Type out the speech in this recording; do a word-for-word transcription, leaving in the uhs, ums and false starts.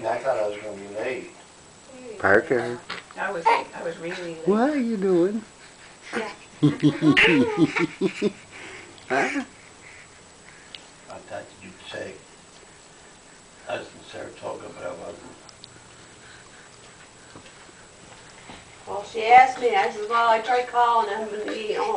And I thought I was gonna be late. Parker. I was, I was really late. What are you doing? Yeah. Huh? I thought you'd say I was in Saratoga, but I wasn't. Well, she asked me, I said, well, I tried calling him and he only